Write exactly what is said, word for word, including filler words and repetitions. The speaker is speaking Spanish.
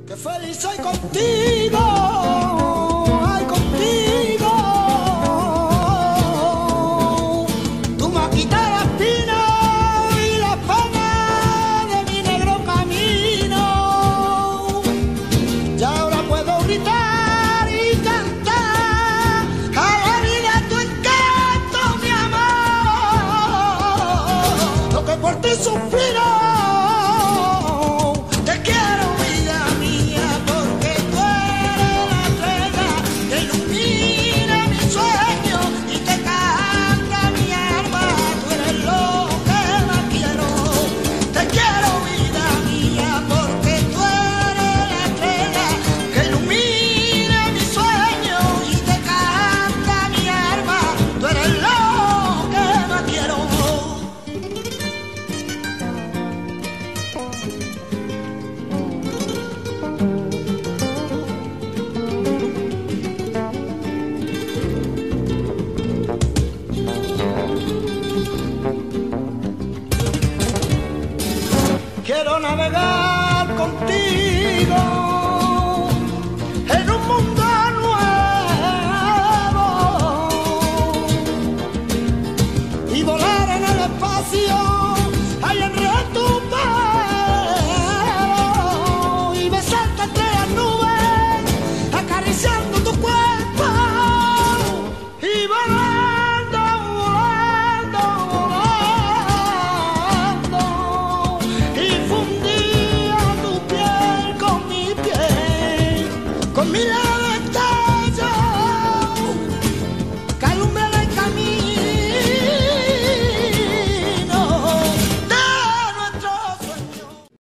Que feliz soy contigo, ay contigo. Tú me has quitado la espina y la pena de mi negro camino. Y ahora puedo gritar y cantar a la vida tu encanto, mi amor. Lo que por ti suspiro. Quiero navegar contigo